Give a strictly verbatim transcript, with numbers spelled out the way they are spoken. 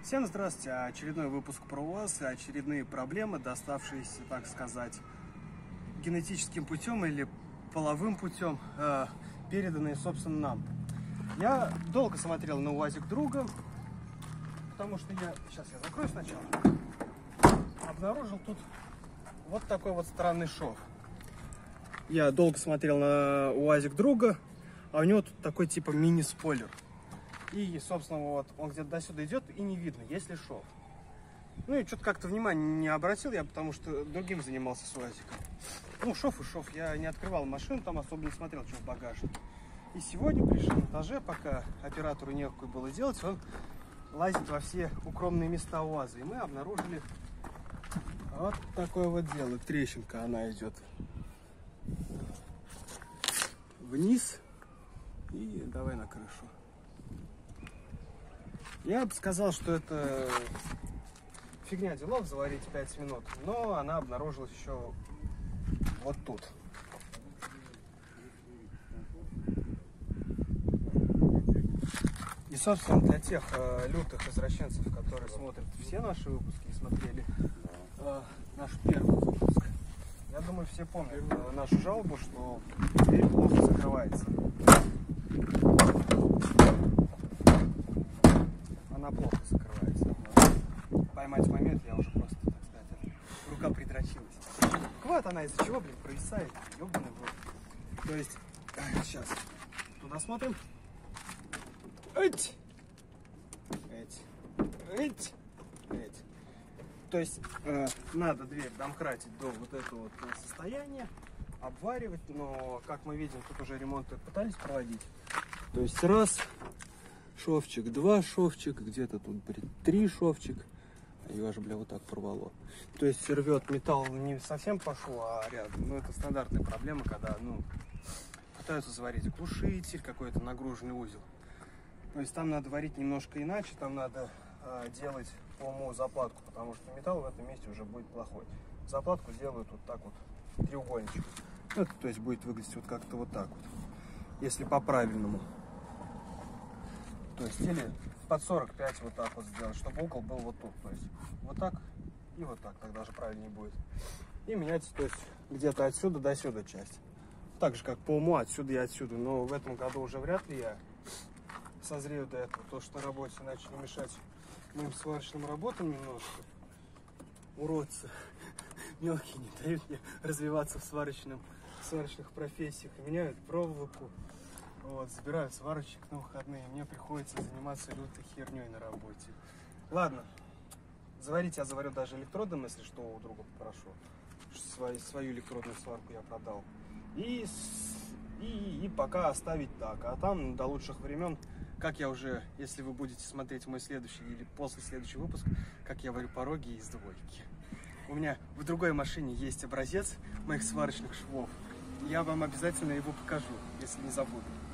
Всем здравствуйте! Очередной выпуск про УАЗ и очередные проблемы, доставшиеся, так сказать, генетическим путем или половым путем, э, переданные, собственно, нам. Я долго смотрел на УАЗик друга, потому что я, сейчас я закрою сначала, обнаружил тут вот такой вот странный шов. Я долго смотрел на УАЗик друга, а у него тут такой типа мини-спойлер. И, собственно, вот он где-то до сюда идет, и не видно, есть ли шов. Ну и что-то как-то внимания не обратил я, потому что другим занимался с УАЗиком. Ну, шов и шов. Я не открывал машину, там особо не смотрел, что в багажнике. И сегодня при шиномонтаже, пока оператору некуда было делать, он лазит во все укромные места УАЗа. И мы обнаружили вот такое вот дело. Трещинка, она идет вниз. И давай на крышу. Я бы сказал, что это фигня делов, заварить пять минут, но она обнаружилась еще вот тут. И, собственно, для тех э, лютых извращенцев, которые смотрят все наши выпуски и смотрели э, наш первый выпуск, я думаю, все помнят э, нашу жалобу, что дверь плохо закрывается. Она плохо закрывается. Поймать момент я уже просто, так сказать, рука придрочилась. Вот она из-за чего, блин, провисает. Ёбаный в рот. То есть, сейчас, туда смотрим. Эть! Эть! Эть! Эть! То есть, э, надо дверь домкратить до вот этого вот состояния, обваривать, но, как мы видим, тут уже ремонт пытались проводить. То есть, раз... шовчик, два шовчик, где-то тут, блин, три шовчик. Ее аж, бля, вот так порвало. То есть рвет металл не совсем по шву, а рядом. Ну, это стандартная проблема, когда, ну, пытаются заварить глушитель, какой-то нагруженный узел. То есть там надо варить немножко иначе, там надо э, делать по уму заплатку, потому что металл в этом месте уже будет плохой. Заплатку сделают вот так вот, треугольничек. Это, то есть будет выглядеть вот как-то вот так вот, если по-правильному. То есть или под сорок пять вот так вот сделать, чтобы угол был вот тут. То есть вот так и вот так, тогда же правильнее будет. И менять, то есть где-то отсюда до сюда часть. Так же, как по уму отсюда и отсюда. Но в этом году уже вряд ли я созрею до этого. То, что на работе начали мешать моим сварочным работам немножко. Уродцы мелкие не дают мне развиваться в сварочном, в сварочных профессиях. Меняют проволоку. Вот, забирают сварочек на выходные, мне приходится заниматься лютой херней на работе. Ладно, заварить я заварю даже электродом, если что, у друга попрошу. Свою, свою электродную сварку я продал. И, и, и пока оставить так. А там до лучших времен, как я уже, если вы будете смотреть мой следующий или после следующий выпуск, как я варю пороги из двойки. У меня в другой машине есть образец моих сварочных швов. Я вам обязательно его покажу, если не забуду.